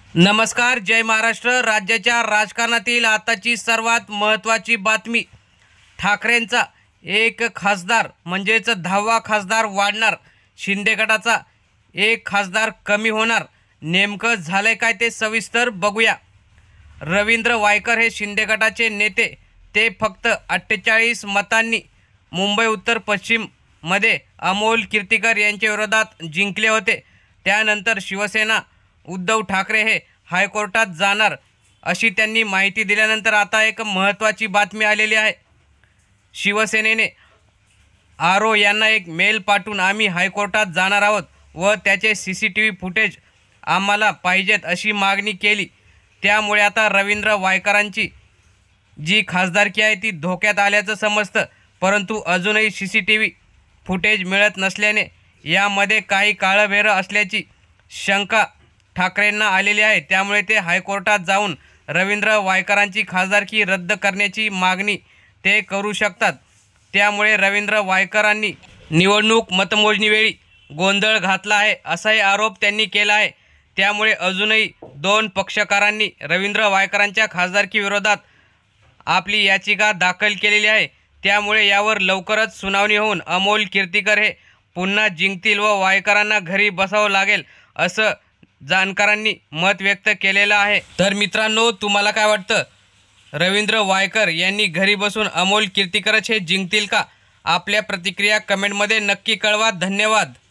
नमस्कार, जय महाराष्ट्र। राज्याच्या राजकारणातील आताची सर्वात महत्त्वाची बातमी, ठाकरेंचा एक खासदार म्हणजेच 10वा खासदार वाढणार, शिंदे गटाचा एक खासदार कमी होणार। नेमकं झालंय काय ते सविस्तर बघूया। रवींद्र वायकर हे शिंदे गटाचे नेते, ते फक्त 48 मतांनी मुंबई उत्तर पश्चिम मध्ये अमोल कीर्तीकर यांच्या विरोधात जिंकले होते। त्यानंतर शिवसेना उद्धव ठाकरे हे हायकोर्टात जाणार अशी त्यांनी माहिती दिल्यानंतर आता एक महत्त्वाची बातमी आलेली आहे। शिवसेनेने आरो यांना एक मेल पाठवून आम्ही हायकोर्टात जाणार आहोत व त्याचे CCTV फुटेज आम्हाला पाहिजेत अशी मागणी केली। त्यामुळे आता रवींद्र वायकरांची जी खासदारकी आहे ती धोक्यात आल्याचं समजतं, परंतु अजूनही CCTV फुटेज मिळत नसल्याने यामध्ये काही काळबेरं असल्याची शंका ठाकरेंना आलेली आहे। त्यामुळे ते हायकोर्टात जाऊन रवींद्र वायकरांची खासदारकी रद्द करण्याची मागणी ते करू शकतात। त्यामुळे रवींद्र वायकरांनी निवडणूक मतमोजणीवेळी गोंधळ घातला आहे असाही आरोप त्यांनी केला आहे। त्यामुळे अजूनही 2 पक्षकारांनी रवींद्र वायकरांच्या खासदारकी विरोधात आपली याचिका दाखल केलेली आहे। त्यामुळे यावर लवकरच सुनावणी होऊन अमोल कीर्तीकर हे पुन्हा जिंकतील व वायकरांना घरी बसावं लागेल असं जाणकारांनी मत व्यक्त केलेलं आहे। तर मित्रांनो, तुम्हाला काय वाटतं? रवींद्र वायकर यांनी घरी बसून अमोल कीर्तीकरच हे जिंकतील का? आपल्या प्रतिक्रिया कमेंटमध्ये नक्की कळवा। धन्यवाद।